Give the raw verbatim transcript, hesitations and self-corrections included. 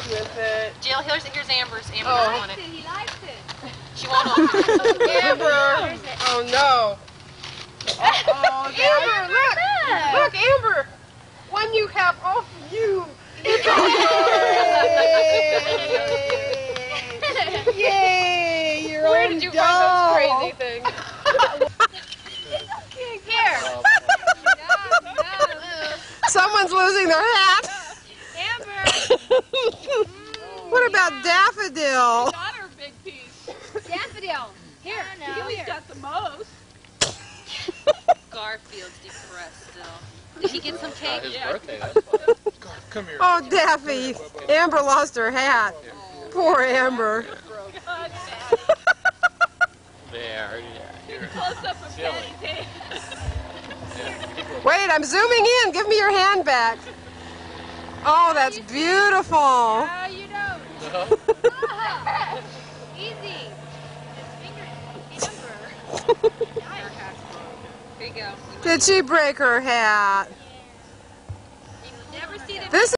with it. Jill, here's, here's Amber's. Amber Oh. doesn't want it. He likes it. She won't open it. Amber! Oh no! Oh, Amber, look! Look, Amber! One you have off you! It's all yours! Yay! Your Where own did you doll. find those crazy things? Here. Someone's losing their hat. Amber. What about Daffodil? Got her big piece. Daffodil. Here. He's got the most. Garfield's depressed still. Did he get some cake? His Yeah. birthday, that's why. Come here. Oh, Daffy. Amber lost her hat. Poor Amber. There, yeah. Here. Close up of Silly. Patty Cake. Wait, I'm zooming in. Give me your hand back. Oh, that's beautiful. How you know? Easy. Amber. Here you go. Did she break her hat? Never see the This